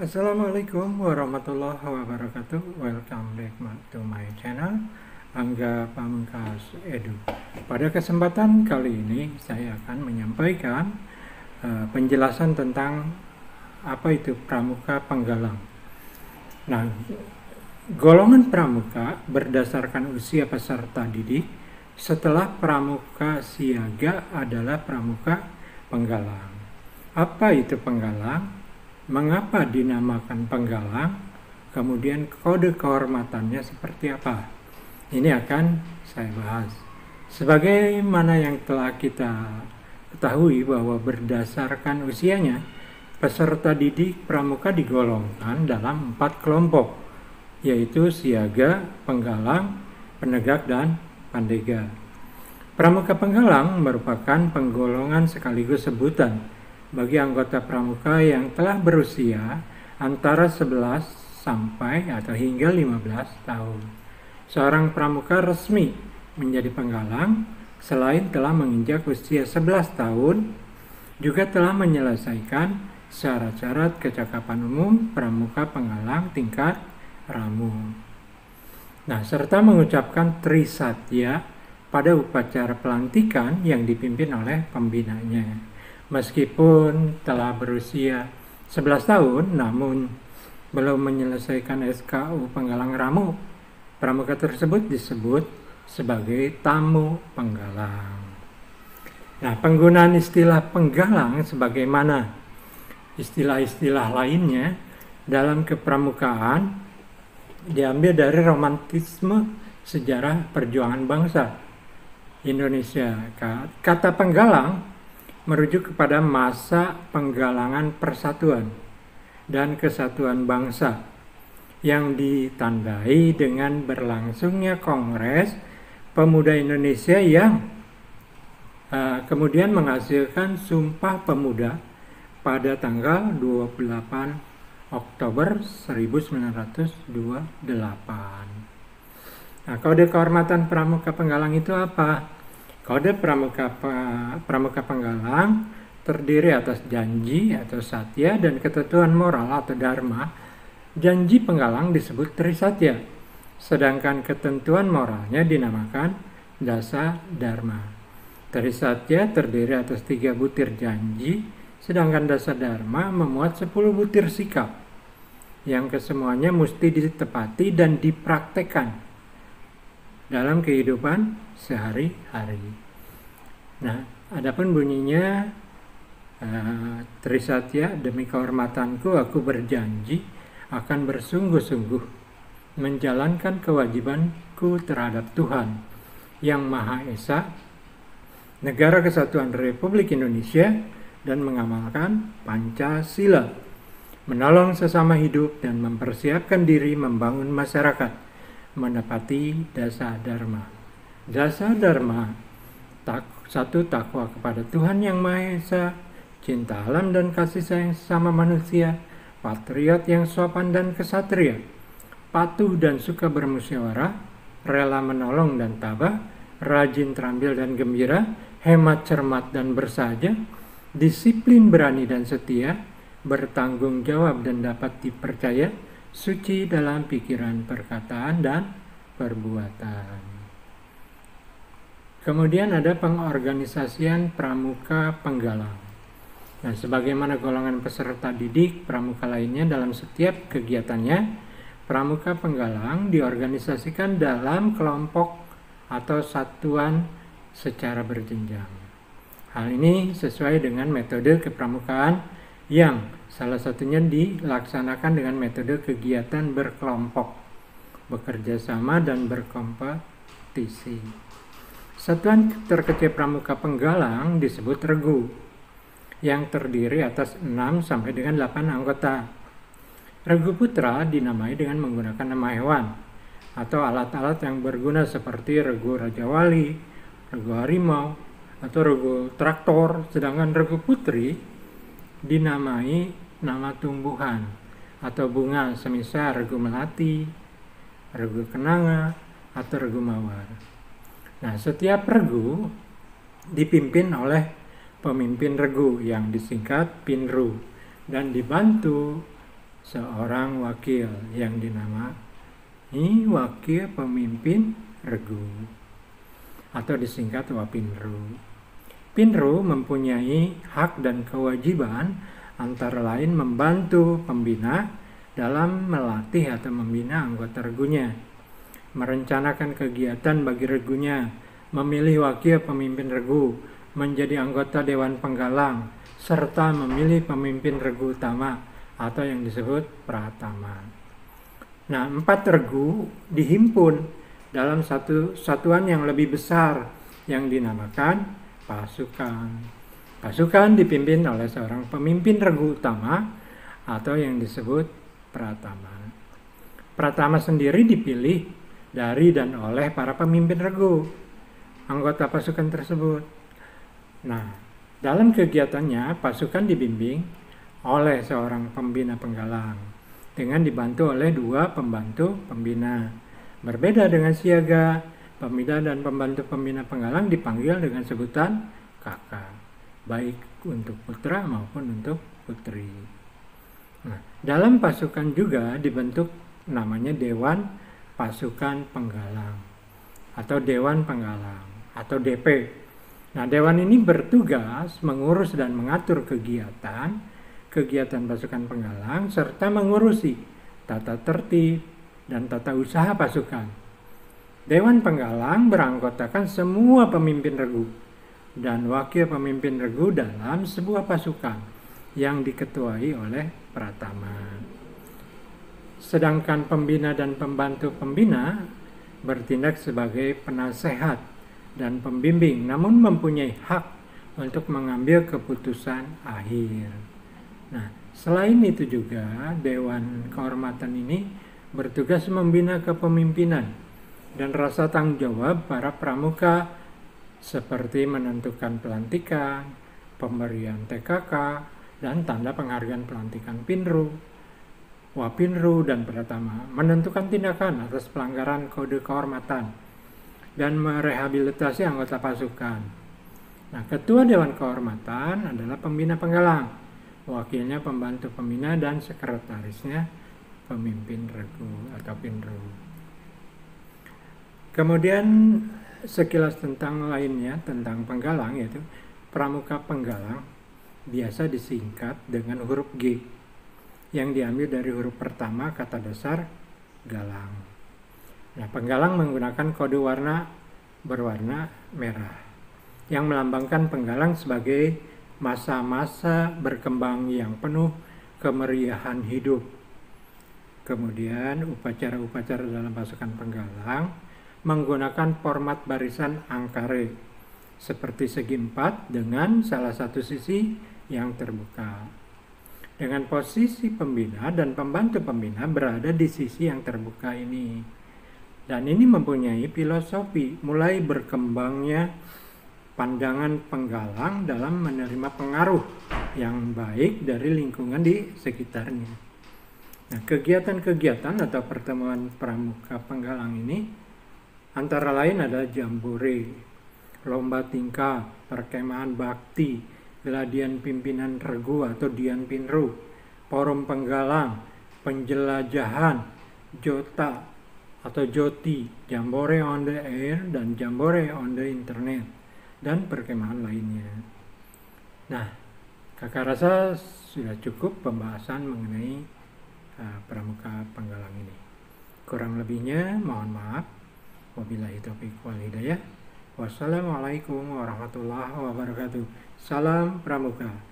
Assalamualaikum warahmatullahi wabarakatuh. Welcome back to my channel Angga Pamungkas Edu. Pada kesempatan kali ini saya akan menyampaikan penjelasan tentang apa itu pramuka penggalang. Nah, golongan pramuka berdasarkan usia peserta didik setelah pramuka siaga adalah pramuka penggalang. Apa itu penggalang? Mengapa dinamakan penggalang? Kemudian kode kehormatannya seperti apa? Ini akan saya bahas. Sebagaimana yang telah kita ketahui bahwa berdasarkan usianya, peserta didik pramuka digolongkan dalam 4 kelompok, yaitu siaga, penggalang, penegak, dan pandega. Pramuka penggalang merupakan penggolongan sekaligus sebutan bagi anggota pramuka yang telah berusia antara 11 sampai atau hingga 15 tahun. Seorang pramuka resmi menjadi penggalang selain telah menginjak usia 11 tahun, juga telah menyelesaikan syarat-syarat kecakapan umum pramuka penggalang tingkat ramu. Nah, serta mengucapkan Trisatya pada upacara pelantikan yang dipimpin oleh pembinanya. Meskipun telah berusia 11 tahun, namun belum menyelesaikan SKU penggalang ramu, pramuka tersebut disebut sebagai tamu penggalang. Nah, penggunaan istilah penggalang sebagaimana istilah-istilah lainnya dalam kepramukaan diambil dari romantisme sejarah perjuangan bangsa Indonesia. Kata penggalang merujuk kepada masa penggalangan persatuan dan kesatuan bangsa yang ditandai dengan berlangsungnya Kongres Pemuda Indonesia yang kemudian menghasilkan Sumpah Pemuda pada tanggal 28 Oktober 1928. Nah, kode kehormatan pramuka penggalang itu apa? Kode pramuka penggalang terdiri atas janji atau satya dan ketentuan moral atau dharma. Janji penggalang disebut Trisatya, sedangkan ketentuan moralnya dinamakan Dasa Dharma. Trisatya terdiri atas 3 butir janji, sedangkan Dasa Dharma memuat 10 butir sikap yang kesemuanya mesti ditepati dan dipraktekkan dalam kehidupan sehari-hari. Nah, adapun bunyinya Trisatya, demi kehormatanku aku berjanji akan bersungguh-sungguh menjalankan kewajibanku terhadap Tuhan Yang Maha Esa, Negara Kesatuan Republik Indonesia, dan mengamalkan Pancasila, menolong sesama hidup dan mempersiapkan diri membangun masyarakat menepati Dasa Dharma. Dasa Dharma, satu, takwa kepada Tuhan Yang Maha Esa, cinta alam dan kasih sayang sesama manusia, patriot yang sopan dan kesatria, patuh dan suka bermusyawarah, rela menolong dan tabah, rajin terampil dan gembira, hemat cermat dan bersahaja, disiplin berani dan setia, bertanggung jawab dan dapat dipercaya, suci dalam pikiran, perkataan, dan perbuatan. Kemudian ada pengorganisasian pramuka penggalang. Nah, sebagaimana golongan peserta didik pramuka lainnya dalam setiap kegiatannya, pramuka penggalang diorganisasikan dalam kelompok atau satuan secara berjenjang. Hal ini sesuai dengan metode kepramukaan yang salah satunya dilaksanakan dengan metode kegiatan berkelompok, bekerja sama, dan berkompetisi. Satuan terkecil pramuka penggalang disebut regu, yang terdiri atas 6 sampai dengan 8 anggota. Regu putra dinamai dengan menggunakan nama hewan atau alat-alat yang berguna seperti regu Raja Wali, regu harimau, atau regu traktor, sedangkan regu putri dinamai nama tumbuhan atau bunga semisal regu melati, regu kenanga, atau regu mawar. Nah, setiap regu dipimpin oleh pemimpin regu yang disingkat Pinru dan dibantu seorang wakil yang dinamai wakil pemimpin regu atau disingkat Wapinru. Pinru mempunyai hak dan kewajiban antara lain membantu pembina dalam melatih atau membina anggota regunya, merencanakan kegiatan bagi regunya, memilih wakil pemimpin regu, menjadi anggota Dewan Penggalang, serta memilih pemimpin regu utama atau yang disebut pratama. Nah, 4 regu dihimpun dalam satu satuan yang lebih besar yang dinamakan pasukan. Pasukan dipimpin oleh seorang pemimpin regu utama atau yang disebut pratama. Pratama sendiri dipilih dari dan oleh para pemimpin regu, anggota pasukan tersebut. Nah, dalam kegiatannya pasukan dibimbing oleh seorang pembina penggalang dengan dibantu oleh 2 pembantu pembina. Berbeda dengan siaga, pembina dan pembantu pembina penggalang dipanggil dengan sebutan kakak, baik untuk putra maupun untuk putri. Nah, dalam pasukan juga dibentuk namanya Dewan Pasukan Penggalang atau Dewan Penggalang atau DP. Nah, dewan ini bertugas mengurus dan mengatur kegiatan pasukan penggalang serta mengurusi tata tertib dan tata usaha pasukan. Dewan Penggalang beranggotakan semua pemimpin regu dan wakil pemimpin regu dalam sebuah pasukan yang diketuai oleh pratama. Sedangkan pembina dan pembantu pembina bertindak sebagai penasehat dan pembimbing, namun mempunyai hak untuk mengambil keputusan akhir. Nah, selain itu juga Dewan Kehormatan ini bertugas membina kepemimpinan dan rasa tanggung jawab para pramuka seperti menentukan pelantikan, pemberian TKK, dan tanda penghargaan pelantikan Pinru, Wapinru, dan Pratama, menentukan tindakan atas pelanggaran kode kehormatan, dan merehabilitasi anggota pasukan. Nah, ketua Dewan Kehormatan adalah pembina penggalang, wakilnya pembantu pembina, dan sekretarisnya pemimpin regu atau Pinru. Kemudian sekilas tentang lainnya tentang penggalang, yaitu pramuka penggalang biasa disingkat dengan huruf G yang diambil dari huruf pertama kata dasar galang. Nah, penggalang menggunakan kode warna berwarna merah yang melambangkan penggalang sebagai masa-masa berkembang yang penuh kemeriahan hidup. Kemudian upacara-upacara dalam pasukan penggalang menggunakan format barisan angkare seperti segi 4 dengan salah satu sisi yang terbuka. Dengan posisi pembina dan pembantu pembina berada di sisi yang terbuka ini. Dan ini mempunyai filosofi mulai berkembangnya pandangan penggalang dalam menerima pengaruh yang baik dari lingkungan di sekitarnya. Nah, kegiatan-kegiatan atau pertemuan pramuka penggalang ini antara lain adalah jambore, lomba tingkah, perkemahan bakti, geladian pimpinan regu atau Dian Pinru, forum penggalang, penjelajahan, jota atau joti, jambore on the air, dan jambore on the internet, dan perkemahan lainnya. Nah, kakak rasa sudah cukup pembahasan mengenai pramuka penggalang ini. Kurang lebihnya mohon maaf. Wabillahi taufiq wal hidayah. Wassalamualaikum warahmatullahi wabarakatuh. Salam pramuka.